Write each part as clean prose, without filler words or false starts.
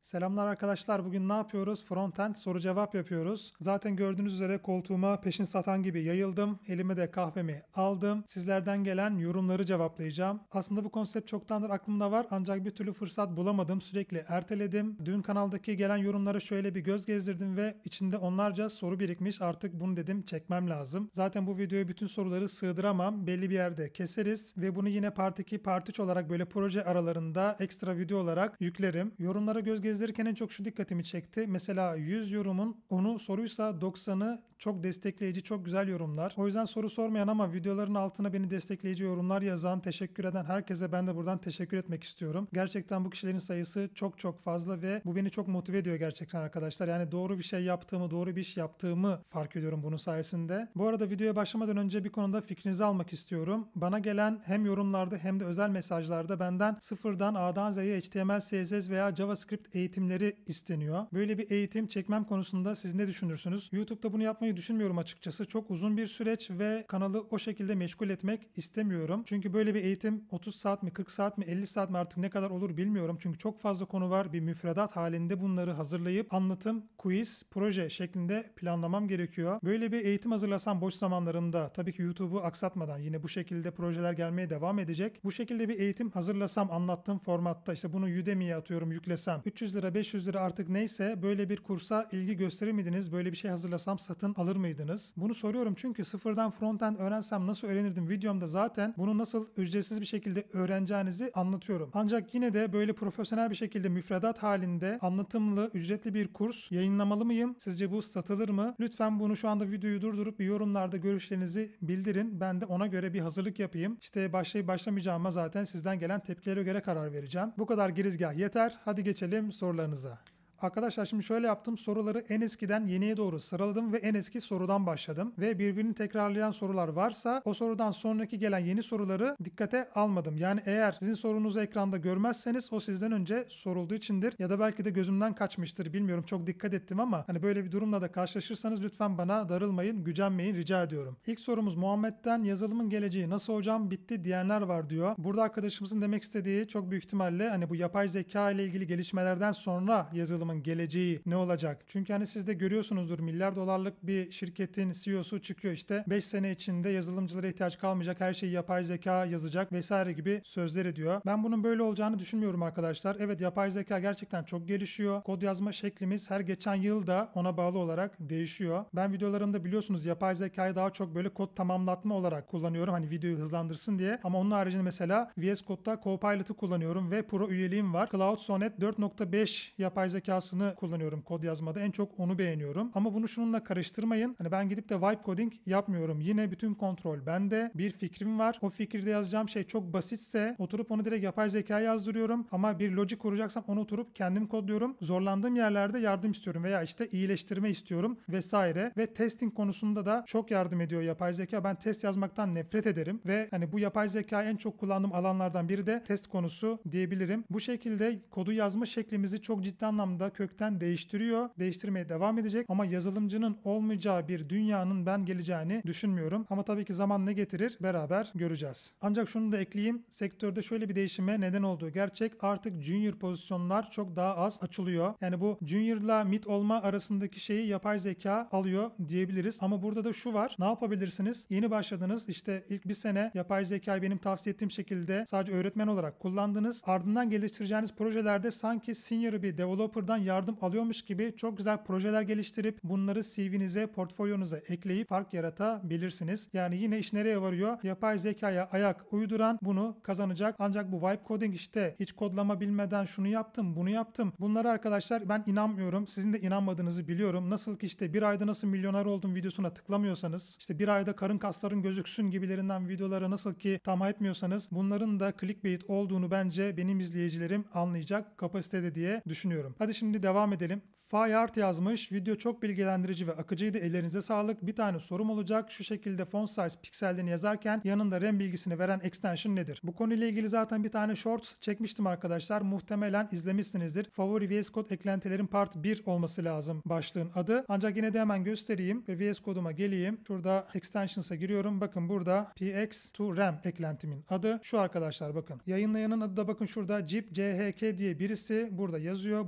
Selamlar arkadaşlar. Bugün ne yapıyoruz? Frontend soru cevap yapıyoruz. Zaten gördüğünüz üzere koltuğuma peşin satan gibi yayıldım. Elime de kahvemi aldım. Sizlerden gelen yorumları cevaplayacağım. Aslında bu konsept çoktandır aklımda var ancak bir türlü fırsat bulamadım. Sürekli erteledim. Dün kanaldaki gelen yorumlara şöyle bir göz gezdirdim ve içinde onlarca soru birikmiş. Artık bunu dedim çekmem lazım. Zaten bu videoya bütün soruları sığdıramam. Belli bir yerde keseriz ve bunu yine Part 2, Part 3 olarak böyle proje aralarında ekstra video olarak yüklerim. Yorumlara göz gezdirirken en çok şu dikkatimi çekti. Mesela 100 yorumun 10'u soruysa 90'ı çok destekleyici, çok güzel yorumlar. O yüzden soru sormayan ama videoların altına beni destekleyici yorumlar yazan, teşekkür eden herkese ben de buradan teşekkür etmek istiyorum. Gerçekten bu kişilerin sayısı çok fazla ve bu beni çok motive ediyor gerçekten arkadaşlar. Yani doğru bir şey yaptığımı, doğru bir iş yaptığımı fark ediyorum bunun sayesinde. Bu arada videoya başlamadan önce bir konuda fikrinizi almak istiyorum. Bana gelen hem yorumlarda hem de özel mesajlarda benden sıfırdan A'dan Z'ye HTML, CSS veya JavaScript eğitimleri isteniyor. Böyle bir eğitim çekmem konusunda siz ne düşünürsünüz? YouTube'da bunu yapmayı düşünmüyorum açıkçası. Çok uzun bir süreç ve kanalı o şekilde meşgul etmek istemiyorum. Çünkü böyle bir eğitim 30 saat mi, 40 saat mi, 50 saat mi artık ne kadar olur bilmiyorum. Çünkü çok fazla konu var. Bir müfredat halinde bunları hazırlayıp anlatım, quiz, proje şeklinde planlamam gerekiyor. Böyle bir eğitim hazırlasam boş zamanlarımda tabii ki YouTube'u aksatmadan yine bu şekilde projeler gelmeye devam edecek. Bu şekilde bir eğitim hazırlasam anlattığım formatta işte bunu Udemy'ye atıyorum yüklesem 300 lira 500 lira artık neyse böyle bir kursa ilgi gösterir miydiniz? Böyle bir şey hazırlasam satın alır mıydınız? Bunu soruyorum çünkü sıfırdan frontend öğrensem nasıl öğrenirdim videomda zaten bunu nasıl ücretsiz bir şekilde öğreneceğinizi anlatıyorum. Ancak yine de böyle profesyonel bir şekilde müfredat halinde anlatımlı ücretli bir kurs yayınlamalı mıyım? Sizce bu satılır mı? Lütfen bunu şu anda videoyu durdurup bir yorumlarda görüşlerinizi bildirin. Ben de ona göre bir hazırlık yapayım. İşte başlayıp başlamayacağıma zaten sizden gelen tepkilere göre karar vereceğim. Bu kadar girizgah yeter. Hadi geçelim sorularınıza. Arkadaşlar şimdi şöyle yaptım. Soruları en eskiden yeniye doğru sıraladım ve en eski sorudan başladım. Ve birbirini tekrarlayan sorular varsa o sorudan sonraki gelen yeni soruları dikkate almadım. Yani eğer sizin sorunuzu ekranda görmezseniz o sizden önce sorulduğu içindir. Ya da belki de gözümden kaçmıştır. Bilmiyorum, çok dikkat ettim ama hani böyle bir durumla da karşılaşırsanız lütfen bana darılmayın, gücenmeyin rica ediyorum. İlk sorumuz Muhammed'den, yazılımın geleceği nasıl hocam bitti diyenler var diyor. Burada arkadaşımızın demek istediği çok büyük ihtimalle hani bu yapay zeka ile ilgili gelişmelerden sonra yazılım geleceği ne olacak? Çünkü hani siz de görüyorsunuzdur, milyar dolarlık bir şirketin CEO'su çıkıyor işte 5 sene içinde yazılımcılara ihtiyaç kalmayacak, her şeyi yapay zeka yazacak vesaire gibi sözler ediyor. Ben bunun böyle olacağını düşünmüyorum arkadaşlar. Evet, yapay zeka gerçekten çok gelişiyor. Kod yazma şeklimiz her geçen yıl da ona bağlı olarak değişiyor. Ben videolarımda biliyorsunuz yapay zekayı daha çok böyle kod tamamlatma olarak kullanıyorum. Hani videoyu hızlandırsın diye. Ama onun haricinde mesela VS Code'da Copilot'ı kullanıyorum ve Pro üyeliğim var. Cloud Sonnet 4.5 yapay zeka kullanıyorum kod yazmada. En çok onu beğeniyorum. Ama bunu şununla karıştırmayın. Hani ben gidip de vibe coding yapmıyorum. Yine bütün kontrol bende. Bir fikrim var. O fikirde yazacağım şey çok basitse oturup onu direkt yapay zekaya yazdırıyorum. Ama bir logic kuracaksam onu oturup kendim kodluyorum. Zorlandığım yerlerde yardım istiyorum veya işte iyileştirme istiyorum vesaire. Ve testing konusunda da çok yardım ediyor yapay zeka. Ben test yazmaktan nefret ederim ve hani bu yapay zeka en çok kullandığım alanlardan biri de test konusu diyebilirim. Bu şekilde kodu yazma şeklimizi çok ciddi anlamda kökten değiştiriyor. Değiştirmeye devam edecek ama yazılımcının olmayacağı bir dünyanın ben geleceğini düşünmüyorum. Ama tabii ki zaman ne getirir beraber göreceğiz. Ancak şunu da ekleyeyim. Sektörde şöyle bir değişime neden olduğu gerçek. Artık junior pozisyonlar çok daha az açılıyor. Yani bu junior'la mid olma arasındaki şeyi yapay zeka alıyor diyebiliriz. Ama burada da şu var. Ne yapabilirsiniz? Yeni başladınız. İşte ilk bir sene yapay zekayı benim tavsiye ettiğim şekilde sadece öğretmen olarak kullandınız. Ardından geliştireceğiniz projelerde sanki senior bir developer'dan yardım alıyormuş gibi çok güzel projeler geliştirip bunları CV'nize, portfolyonuza ekleyip fark yaratabilirsiniz. Yani yine iş nereye varıyor? Yapay zekaya ayak uyduran bunu kazanacak. Ancak bu vibe coding işte hiç kodlama bilmeden şunu yaptım, bunu yaptım. Bunlara arkadaşlar ben inanmıyorum. Sizin de inanmadığınızı biliyorum. Nasıl ki işte bir ayda nasıl milyoner oldum videosuna tıklamıyorsanız, işte bir ayda karın kasların gözüksün gibilerinden videolara nasıl ki tamah etmiyorsanız bunların da clickbait olduğunu bence benim izleyicilerim anlayacak kapasitede diye düşünüyorum. Hadi şimdi devam edelim. Fayart yazmış. Video çok bilgilendirici ve akıcıydı. Ellerinize sağlık. Bir tane sorum olacak. Şu şekilde font size piksellerini yazarken yanında RAM bilgisini veren extension nedir? Bu konuyla ilgili zaten bir tane shorts çekmiştim arkadaşlar. Muhtemelen izlemişsinizdir. Favori VS Code eklentilerin part 1 olması lazım başlığın adı. Ancak yine de hemen göstereyim ve VS Code'uma geleyim. Şurada extensions'a giriyorum. Bakın burada PX to RAM eklentimin adı. Şu arkadaşlar bakın. Yayınlayanın adı da bakın şurada Jeep CHK diye birisi burada yazıyor. Bunu bu şekilde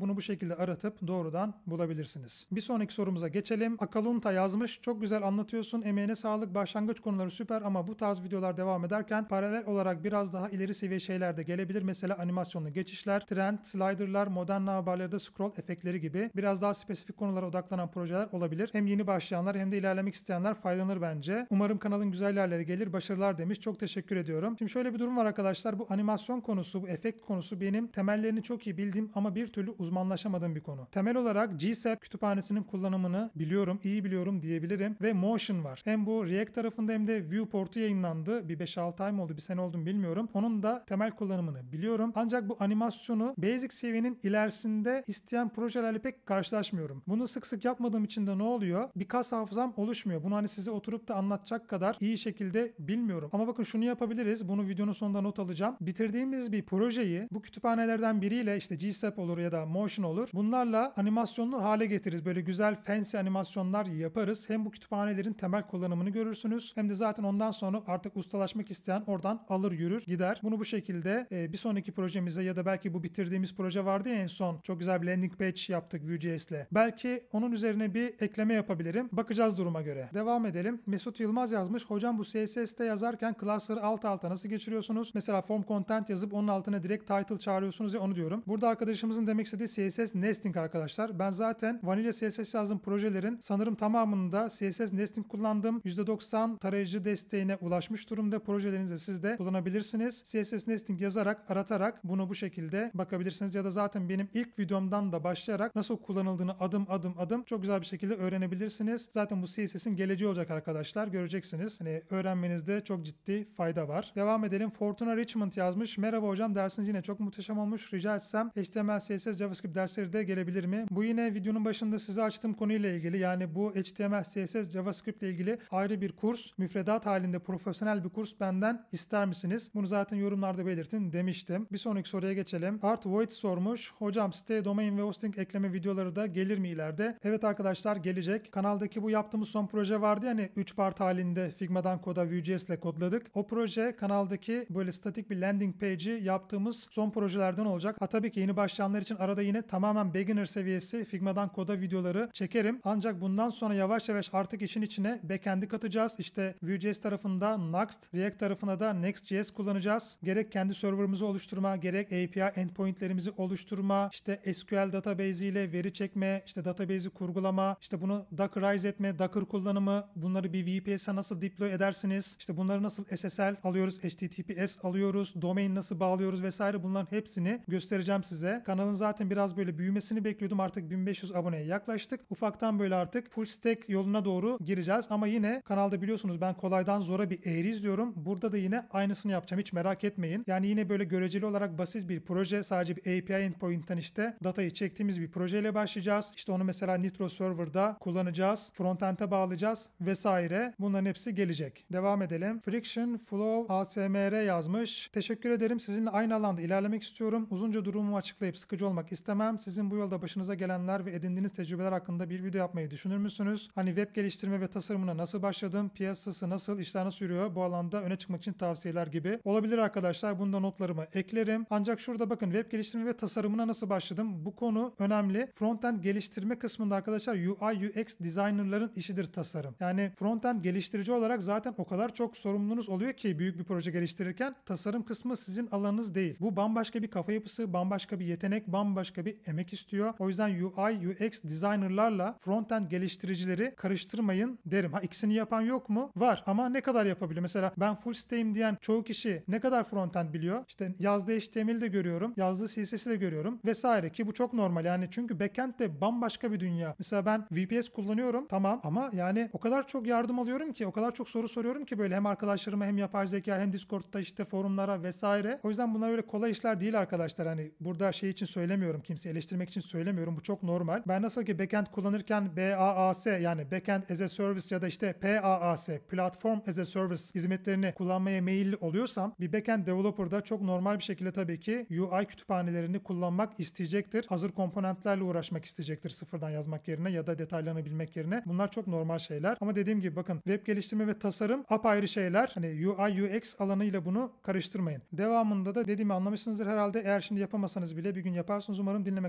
şekilde aratıp doğrudan bulabilirsiniz. Bir sonraki sorumuza geçelim. Akalunta yazmış. Çok güzel anlatıyorsun. Emeğine sağlık. Başlangıç konuları süper ama bu tarz videolar devam ederken paralel olarak biraz daha ileri seviye şeyler de gelebilir. Mesela animasyonlu geçişler, trend, slider'lar, modern haberlerde scroll efektleri gibi biraz daha spesifik konulara odaklanan projeler olabilir. Hem yeni başlayanlar hem de ilerlemek isteyenler faydalanır bence. Umarım kanalın güzel yerlere gelir. Başarılar demiş. Çok teşekkür ediyorum. Şimdi şöyle bir durum var arkadaşlar. Bu animasyon konusu, bu efekt konusu benim temellerini çok iyi bildiğim ama bir türlü uzmanlaşamadığım bir konu. Temel olarak GSAP kütüphanesinin kullanımını biliyorum, iyi biliyorum diyebilirim ve Motion var. Hem bu React tarafında hem de Viewport'u yayınlandı. Bir 5-6 ay mı oldu, bir sene oldu mu bilmiyorum. Onun da temel kullanımını biliyorum. Ancak bu animasyonu basic seviyenin ilerisinde isteyen projelerle pek karşılaşmıyorum. Bunu sık sık yapmadığım için de ne oluyor? Bir kas hafızam oluşmuyor. Bunu hani size oturup da anlatacak kadar iyi şekilde bilmiyorum. Ama bakın şunu yapabiliriz. Bunu videonun sonunda not alacağım. Bitirdiğimiz bir projeyi bu kütüphanelerden biriyle işte GSAP olur ya da Motion olur. Bunlarla animasyonlu hale getiririz. Böyle güzel fancy animasyonlar yaparız. Hem bu kütüphanelerin temel kullanımını görürsünüz. Hem de zaten ondan sonra artık ustalaşmak isteyen oradan alır yürür gider. Bunu bu şekilde bir sonraki projemize ya da belki bu bitirdiğimiz proje vardı ya en son. Çok güzel bir landing page yaptık Vue.js'le. Belki onun üzerine bir ekleme yapabilirim. Bakacağız duruma göre. Devam edelim. Mesut Yılmaz yazmış. Hocam bu CSS'te yazarken class'ları alt alta nasıl geçiriyorsunuz? Mesela form content yazıp onun altına direkt title çağırıyorsunuz ya, onu diyorum. Burada arkadaşımızın demek istediği CSS nesting arkadaşlar. Ben zaten vanilla CSS yazdığım projelerin sanırım tamamında CSS nesting kullandım. %90 tarayıcı desteğine ulaşmış durumda. Projelerinizde siz de kullanabilirsiniz. CSS nesting yazarak, aratarak bunu bu şekilde bakabilirsiniz. Ya da zaten benim ilk videomdan da başlayarak nasıl kullanıldığını adım adım çok güzel bir şekilde öğrenebilirsiniz. Zaten bu CSS'in geleceği olacak arkadaşlar. Göreceksiniz. Hani öğrenmenizde çok ciddi fayda var. Devam edelim. Fortuna Richmond yazmış. Merhaba hocam, dersiniz yine çok muhteşem olmuş. Rica etsem HTML, CSS, JavaScript dersleri de gelebilir mi? Bu yine videonun başında size açtığım konuyla ilgili. Yani bu HTML, CSS, JavaScript ile ilgili ayrı bir kurs, müfredat halinde profesyonel bir kurs benden ister misiniz? Bunu zaten yorumlarda belirtin demiştim. Bir sonraki soruya geçelim. Art Void sormuş. Hocam site, domain ve hosting ekleme videoları da gelir mi ileride? Evet arkadaşlar, gelecek. Kanaldaki bu yaptığımız son proje vardı ya hani 3 part halinde Figma'dan koda Vue.js ile kodladık. O proje kanaldaki böyle statik bir landing page'i yaptığımız son projelerden olacak. Ha tabii ki yeni başlayanlar için arada yine tamamen beginner seviyesi Figma'dan koda videoları çekerim. Ancak bundan sonra yavaş yavaş artık işin içine backend'i katacağız. İşte Vue.js tarafında Next, React tarafına da Next.js kullanacağız. Gerek kendi serverımızı oluşturma, gerek API endpointlerimizi oluşturma, işte SQL database ile veri çekme, işte database'i kurgulama, işte bunu Dockerize etme, Docker kullanımı, bunları bir VPS'e nasıl deploy edersiniz, işte bunları nasıl SSL alıyoruz, HTTPS alıyoruz, domain nasıl bağlıyoruz vesaire, bunların hepsini göstereceğim size. Kanalın zaten biraz böyle büyümesini bekliyordum. Artık 1500 aboneye yaklaştık. Ufaktan böyle artık full stack yoluna doğru gireceğiz ama yine kanalda biliyorsunuz ben kolaydan zora bir eğri izliyorum. Burada da yine aynısını yapacağım. Hiç merak etmeyin. Yani yine böyle göreceli olarak basit bir proje. Sadece bir API endpoint'ten işte datayı çektiğimiz bir projeyle başlayacağız. İşte onu mesela Nitro Server'da kullanacağız. Frontend'e bağlayacağız vesaire. Bunların hepsi gelecek. Devam edelim. Friction Flow ASMR yazmış. Teşekkür ederim. Sizinle aynı alanda ilerlemek istiyorum. Uzunca durumumu açıklayıp sıkıcı olmak istemem. Sizin bu yolda başınıza gelenler ve edindiğiniz tecrübeler hakkında bir video yapmayı düşünür müsünüz? Hani web geliştirme ve tasarımına nasıl başladım? Piyasası nasıl? İşler nasıl yürüyor? Bu alanda öne çıkmak için tavsiyeler gibi. Olabilir arkadaşlar. Bunda notlarımı eklerim. Ancak şurada bakın, web geliştirme ve tasarımına nasıl başladım? Bu konu önemli. Frontend geliştirme kısmında arkadaşlar UI UX designerların işidir tasarım. Yani frontend geliştirici olarak zaten o kadar çok sorumluluğunuz oluyor ki büyük bir proje geliştirirken tasarım kısmı sizin alanınız değil. Bu bambaşka bir kafa yapısı, bambaşka bir yetenek, bambaşka bir emek istiyor. O yüzden UI UX designerlarla frontend geliştiricileri karıştırmayın derim. Ha, ikisini yapan yok mu? Var ama ne kadar yapabiliyor? Mesela ben full stack'im diyen çoğu kişi ne kadar frontend biliyor? İşte yazdığı HTML'i de görüyorum, yazdığı CSS'i de görüyorum vesaire, ki bu çok normal. Yani çünkü backend de bambaşka bir dünya. Mesela ben VPS kullanıyorum, tamam, ama yani o kadar çok yardım alıyorum ki, o kadar çok soru soruyorum ki böyle hem arkadaşlarıma hem yapay zeka hem Discord'da işte forumlara vesaire. O yüzden bunlar öyle kolay işler değil arkadaşlar. Hani burada şey için söylemiyorum, kimseyi eleştirmek için söylemiyorum. Bu çok normal. Ben nasıl ki backend kullanırken BaaS yani Backend as a Service ya da işte PaaS Platform as a Service hizmetlerini kullanmaya meyilli oluyorsam, bir backend developer'da çok normal bir şekilde tabii ki UI kütüphanelerini kullanmak isteyecektir. Hazır komponentlerle uğraşmak isteyecektir sıfırdan yazmak yerine ya da detaylarını bilmek yerine. Bunlar çok normal şeyler. Ama dediğim gibi bakın, web geliştirme ve tasarım apayrı şeyler. Hani UI UX alanıyla bunu karıştırmayın. Devamında da dediğimi anlamışsınızdır herhalde. Eğer şimdi yapamasanız bile bir gün yaparsınız umarım. Dinlemek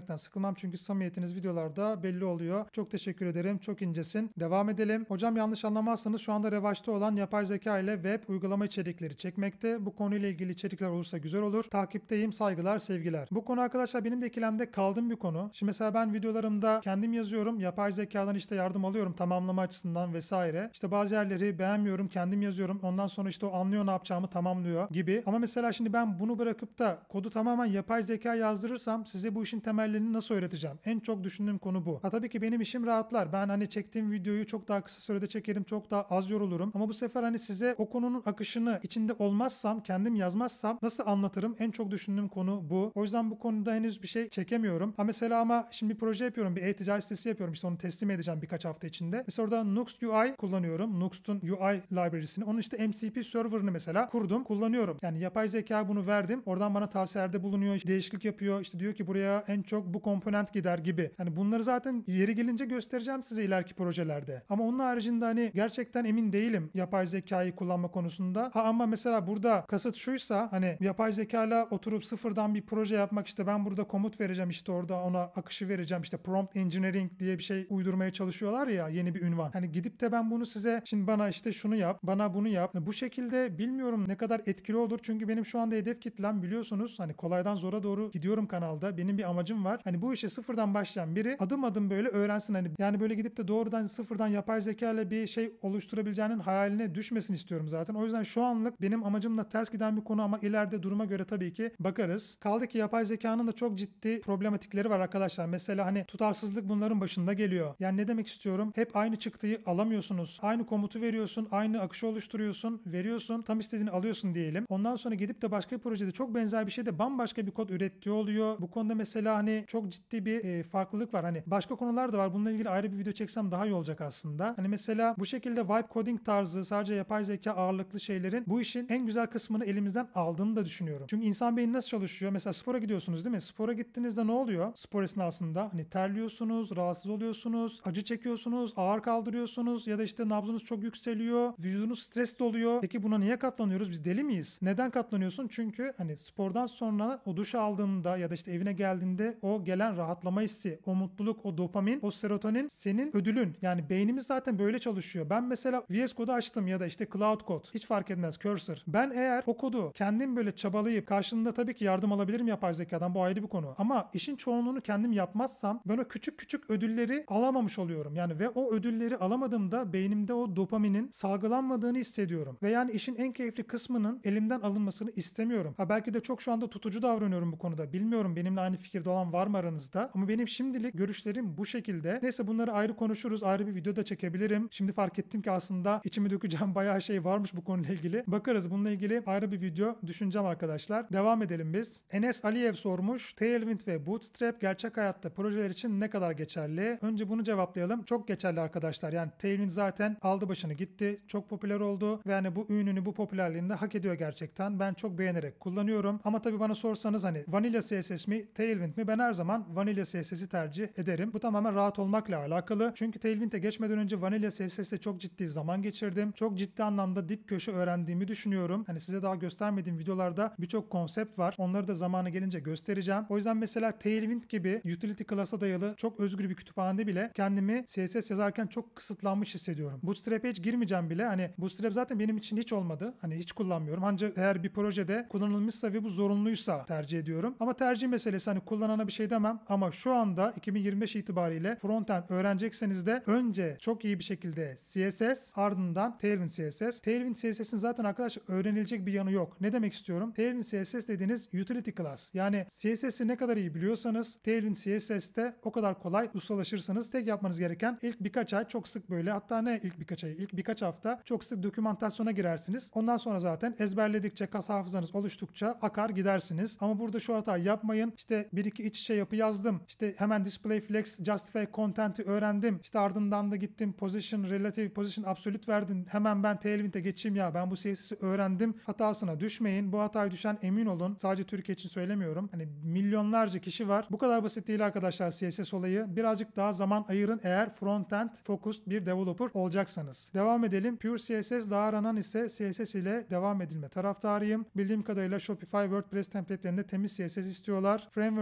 vermekten sıkılmam çünkü samimiyetiniz videolarda belli oluyor. Çok teşekkür ederim. Çok incesin. Devam edelim. Hocam yanlış anlamazsanız şu anda revaçta olan yapay zeka ile web uygulama içerikleri çekmekte. Bu konuyla ilgili içerikler olursa güzel olur. Takipteyim. Saygılar, sevgiler. Bu konu arkadaşlar benim de ikilemde kaldığım bir konu. Şimdi mesela ben videolarımda kendim yazıyorum. Yapay zekadan işte yardım alıyorum tamamlama açısından vesaire. İşte bazı yerleri beğenmiyorum. Kendim yazıyorum. Ondan sonra işte o anlıyor ne yapacağımı tamamlıyor gibi. Ama mesela şimdi ben bunu bırakıp da kodu tamamen yapay zeka yazdırırsam size bu işin temellerini nasıl öğreteceğim? En çok düşündüğüm konu bu. Ha tabii ki benim işim rahatlar. Ben hani çektiğim videoyu çok daha kısa sürede çekerim. Çok daha az yorulurum. Ama bu sefer hani size o konunun akışını içinde olmazsam, kendim yazmazsam nasıl anlatırım? En çok düşündüğüm konu bu. O yüzden bu konuda henüz bir şey çekemiyorum. Ha mesela ama şimdi bir proje yapıyorum. Bir e-ticaret sitesi yapıyorum. İşte onu teslim edeceğim birkaç hafta içinde. Mesela orada Nuxt UI kullanıyorum. Nuxt'un UI library'sini. Onun işte MCP server'ını mesela kurdum. Kullanıyorum. Yani yapay zeka bunu verdim. Oradan bana tavsiyelerde bulunuyor. İşte değişiklik yapıyor. İşte diyor ki buraya en çok bu komponent gider gibi. Yani bunları zaten yeri gelince göstereceğim size ileriki projelerde. Ama onun haricinde hani gerçekten emin değilim yapay zekayı kullanma konusunda. Ha ama mesela burada kasıt şuysa hani yapay zekayla oturup sıfırdan bir proje yapmak işte ben burada komut vereceğim işte orada ona akışı vereceğim işte prompt engineering diye bir şey uydurmaya çalışıyorlar ya yeni bir ünvan. Hani gidip de ben bunu size şimdi bana işte şunu yap bana bunu yap. Bu şekilde bilmiyorum ne kadar etkili olur çünkü benim şu anda hedef kitlem biliyorsunuz hani kolaydan zora doğru gidiyorum kanalda. Benim bir amacım var. Hani bu işe sıfırdan başlayan biri adım adım böyle öğrensin hani yani böyle gidip de doğrudan sıfırdan yapay zeka ile bir şey oluşturabileceğinin hayaline düşmesin istiyorum zaten. O yüzden şu anlık benim amacımla ters giden bir konu ama ileride duruma göre tabii ki bakarız. Kaldı ki yapay zekanın da çok ciddi problematikleri var arkadaşlar. Mesela hani tutarsızlık bunların başında geliyor. Yani ne demek istiyorum? Hep aynı çıktıyı alamıyorsunuz. Aynı komutu veriyorsun, aynı akışı oluşturuyorsun, veriyorsun, tam istediğini alıyorsun diyelim. Ondan sonra gidip de başka bir projede çok benzer bir şeyde bambaşka bir kod ürettiği oluyor. Bu konuda mesela hani çok ciddi bir farklılık var. Hani başka konular da var. Bununla ilgili ayrı bir video çeksem daha iyi olacak aslında. Hani mesela bu şekilde vibe coding tarzı sadece yapay zeka ağırlıklı şeylerin bu işin en güzel kısmını elimizden aldığını da düşünüyorum. Çünkü insan beyni nasıl çalışıyor? Mesela spora gidiyorsunuz değil mi? Spora gittiğinizde ne oluyor? Spor esnasında hani terliyorsunuz, rahatsız oluyorsunuz, acı çekiyorsunuz, ağır kaldırıyorsunuz ya da işte nabzınız çok yükseliyor, vücudunuz stresli oluyor. Peki buna niye katlanıyoruz? Biz deli miyiz? Neden katlanıyorsun? Çünkü hani spordan sonra o duş aldığında ya da işte evine geldiğinde o gelen rahatlama hissi, o mutluluk, o dopamin, o serotonin senin ödülün. Yani beynimiz zaten böyle çalışıyor. Ben mesela VS Code'u açtım ya da işte Cloud Code. Hiç fark etmez Cursor. Ben eğer o kodu kendim böyle çabalayıp karşılığında tabii ki yardım alabilirim yapay zekadan. Bu ayrı bir konu. Ama işin çoğunluğunu kendim yapmazsam ben o küçük küçük ödülleri alamamış oluyorum. Yani ve o ödülleri alamadığımda beynimde o dopaminin salgılanmadığını hissediyorum. Ve yani işin en keyifli kısmının elimden alınmasını istemiyorum. Ha belki de çok şu anda tutucu davranıyorum bu konuda. Bilmiyorum benimle aynı fikirde olan var mı aranızda? Ama benim şimdilik görüşlerim bu şekilde. Neyse bunları ayrı konuşuruz. Ayrı bir video da çekebilirim. Şimdi fark ettim ki aslında içimi dökeceğim bayağı şey varmış bu konuyla ilgili. Bakarız bununla ilgili ayrı bir video düşüneceğim arkadaşlar. Devam edelim biz. Enes Aliyev sormuş. Tailwind ve Bootstrap gerçek hayatta projeler için ne kadar geçerli? Önce bunu cevaplayalım. Çok geçerli arkadaşlar. Yani Tailwind zaten aldı başını gitti. Çok popüler oldu ve yani bu ününü, bu popülerliğini de hak ediyor gerçekten. Ben çok beğenerek kullanıyorum. Ama tabii bana sorsanız hani Vanilla CSS mi, Tailwind mi? Ben her zaman Vanilla CSS'i tercih ederim. Bu tamamen rahat olmakla alakalı. Çünkü Tailwind'e geçmeden önce Vanilla CSS'te çok ciddi zaman geçirdim. Çok ciddi anlamda dip köşe öğrendiğimi düşünüyorum. Hani size daha göstermediğim videolarda birçok konsept var. Onları da zamanı gelince göstereceğim. O yüzden mesela Tailwind gibi utility class'a dayalı çok özgür bir kütüphanede bile kendimi CSS yazarken çok kısıtlanmış hissediyorum. Bootstrap'e hiç girmeyeceğim bile. Hani Bootstrap zaten benim için hiç olmadı. Hani hiç kullanmıyorum. Ancak eğer bir projede kullanılmışsa ve bu zorunluysa tercih ediyorum. Ama tercih meselesi hani kullanana bir şey demem. Ama şu anda 2025 itibariyle frontend öğrenecekseniz de önce çok iyi bir şekilde CSS ardından Tailwind CSS. Tailwind CSS'in zaten arkadaşlar öğrenilecek bir yanı yok. Ne demek istiyorum? Tailwind CSS dediğiniz utility class. Yani CSS'i ne kadar iyi biliyorsanız Tailwind CSS'te o kadar kolay ustalaşırsınız. Tek yapmanız gereken ilk birkaç ay çok sık böyle hatta ne ilk birkaç ay ilk birkaç hafta çok sık dokümantasyona girersiniz. Ondan sonra zaten ezberledikçe kas hafızanız oluştukça akar gidersiniz. Ama burada şu hatayı yapmayın. İşte bir iki iç içe yapı yazdım. İşte hemen display flex, justify content'i öğrendim. İşte ardından da gittim position, relative position, absolute verdim. Hemen ben Tailwind'e geçeyim ya ben bu CSS'i öğrendim. Hatasına düşmeyin. Bu hataya düşen emin olun. Sadece Türkiye için söylemiyorum. Hani milyonlarca kişi var. Bu kadar basit değil arkadaşlar CSS olayı. Birazcık daha zaman ayırın eğer frontend focused bir developer olacaksanız. Devam edelim. Pure CSS daha aranan ise CSS ile devam edilme taraftarıyım. Bildiğim kadarıyla Shopify WordPress template'lerinde temiz CSS istiyorlar. Framework kütüphane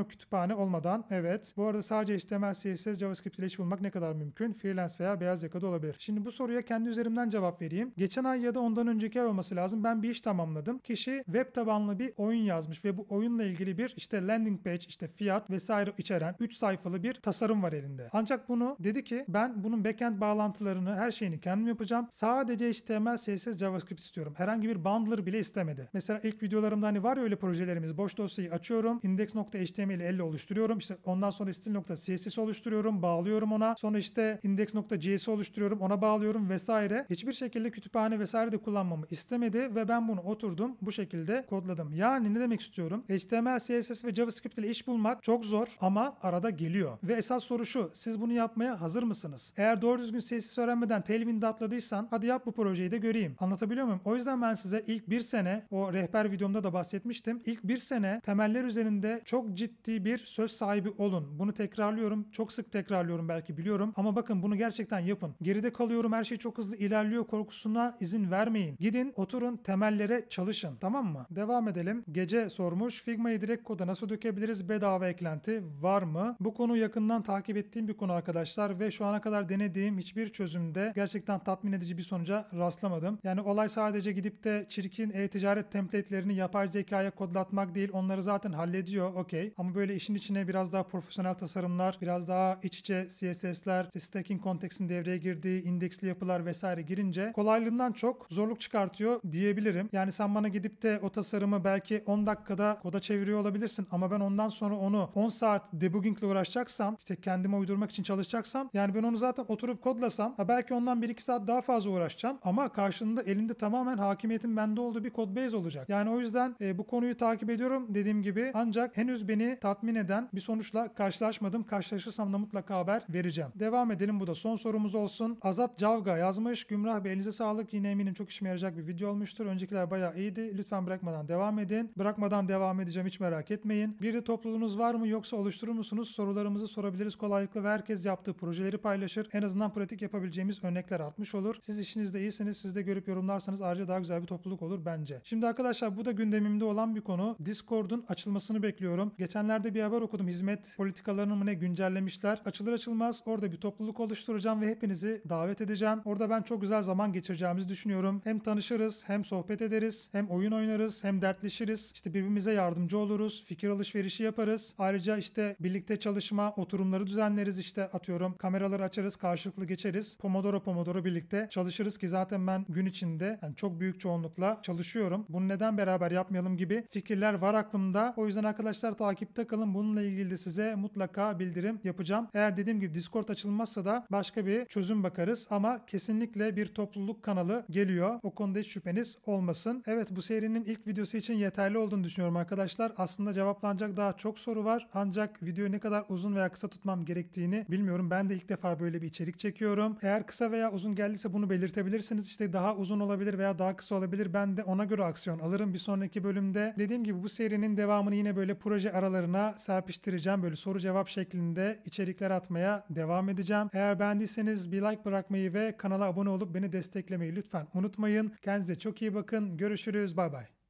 kütüphane olmadan. Evet. Bu arada sadece HTML, CSS, JavaScript ile iş bulmak ne kadar mümkün? Freelance veya beyaz yakada olabilir. Şimdi bu soruya kendi üzerimden cevap vereyim. Geçen ay ya da ondan önceki ay olması lazım. Ben bir iş tamamladım. Kişi web tabanlı bir oyun yazmış ve bu oyunla ilgili bir işte landing page, işte fiyat vesaire içeren 3 sayfalı bir tasarım var elinde. Ancak bunu dedi ki ben bunun backend bağlantılarını, her şeyini kendim yapacağım. Sadece HTML, CSS, JavaScript istiyorum. Herhangi bir bundler bile istemedi. Mesela ilk videolarımda hani var ya öyle projelerimiz. Boş dosyayı açıyorum. Index.html'i elle oluşturuyorum. İşte ondan sonra stil.css oluşturuyorum. Bağlıyorum ona. Sonra işte index.js oluşturuyorum. Ona bağlıyorum vesaire. Hiçbir şekilde kütüphane vesaire de kullanmamı istemedi ve ben bunu oturdum. Bu şekilde kodladım. Yani ne demek istiyorum? HTML, CSS ve JavaScript ile iş bulmak çok zor ama arada geliyor. Ve esas soru şu. Siz bunu yapmaya hazır mısınız? Eğer doğru düzgün CSS öğrenmeden Tailwind'e atladıysan hadi yap bu projeyi de göreyim. Anlatabiliyor muyum? O yüzden ben size ilk bir sene, o rehber videomda da bahsetmiştim. İlk bir sene temeller üzerinde çok ciddi bir söz sahibi olun. Bunu tekrarlıyorum. Çok sık tekrarlıyorum, belki biliyorum. Ama bakın bunu gerçekten yapın. Geride kalıyorum, her şey çok hızlı ilerliyor korkusuna izin vermeyin. Gidin oturun, temellere çalışın. Tamam mı? Devam edelim. Gece sormuş. Figma'yı direkt koda nasıl dökebiliriz? Bedava eklenti var mı? Bu konu yakından takip ettiğim bir konu arkadaşlar ve şu ana kadar denediğim hiçbir çözümde gerçekten tatmin edici bir sonuca rastlamadım. Yani olay sadece gidip de çirkin e-ticaret template'lerini yapay zekaya kodlatmak değil. Onları zaten hallediyor. Okey. Ama böyle işin içine biraz daha profesyonel tasarımlar, biraz daha iç içe CSS'ler, işte stacking konteksin devreye girdiği indeksli yapılar vesaire girince kolaylığından çok zorluk çıkartıyor diyebilirim. Yani sen bana gidip de o tasarımı belki 10 dakikada koda çeviriyor olabilirsin ama ben ondan sonra onu 10 saat debuggingle uğraşacaksam, işte kendime uydurmak için çalışacaksam, yani ben onu zaten oturup kodlasam belki ondan 1-2 saat daha fazla uğraşacağım ama karşında elinde tamamen hakimiyetin bende olduğu bir codebase olacak. Yani o yüzden bu konuyu takip ediyorum dediğim gibi, ancak henüz beni tatmin eden bir sonuçla karşılaşmadım. Karşılaşırsam da mutlaka haber vereceğim. Devam edelim. Bu da son sorumuz olsun. Azat Cavga yazmış. Gümrah Bey, elinize sağlık. Yine eminim çok işime yarayacak bir video olmuştur. Öncekiler bayağı iyiydi. Lütfen bırakmadan devam edin. Bırakmadan devam edeceğim, hiç merak etmeyin. Bir de topluluğunuz var mı yoksa oluşturur musunuz? Sorularımızı sorabiliriz kolaylıkla ve herkes yaptığı projeleri paylaşır. En azından pratik yapabileceğimiz örnekler artmış olur. Siz işinizde iyisiniz. Siz de görüp yorumlarsanız ayrıca daha güzel bir topluluk olur bence. Şimdi arkadaşlar bu da gündemimde olan bir konu. Discord'un açılmasını bekliyorum. Geçenlerde bir haber okudum. Hizmet politikalarını mı ne güncellemişler. Açılır açılmaz orada bir topluluk oluşturacağım ve hepinizi davet edeceğim. Orada ben çok güzel zaman geçireceğimizi düşünüyorum. Hem tanışırız, hem sohbet ederiz, hem oyun oynarız, hem dertleşiriz. İşte birbirimize yardımcı oluruz, fikir alışverişi yaparız. Ayrıca işte birlikte çalışma, oturumları düzenleriz. İşte atıyorum kameraları açarız, karşılıklı geçeriz. Pomodoro birlikte çalışırız ki zaten ben gün içinde yani çok büyük çoğunlukla çalışıyorum. Bunu neden beraber yapmayalım gibi fikirler var aklımda. O yüzden arkadaşlar takipte kalın. Bununla ilgili de size mutlaka bildirim yapacağım. Eğer dediğim gibi Discord açılmazsa da başka bir çözüm bakarız ama kesinlikle bir topluluk kanalı geliyor. O konuda hiç şüpheniz olmasın. Evet, bu serinin ilk videosu için yeterli olduğunu düşünüyorum arkadaşlar. Aslında cevaplanacak daha çok soru var. Ancak videoyu ne kadar uzun veya kısa tutmam gerektiğini bilmiyorum. Ben de ilk defa böyle bir içerik çekiyorum. Eğer kısa veya uzun geldiyse bunu belirtebilirsiniz. İşte daha uzun olabilir veya daha kısa olabilir. Ben de ona göre aksiyon alırım bir sonraki bölümde. Dediğim gibi bu serinin devamını yine böyle proje aralarına serpiştireceğim. Böyle soru cevap şeklinde içerikler atmaya devam edeceğim. Eğer beğendiyseniz bir like bırakmayı ve kanala abone olup beni desteklemeyi lütfen unutmayın. Kendinize çok iyi bakın. Görüşürüz. Bay bay.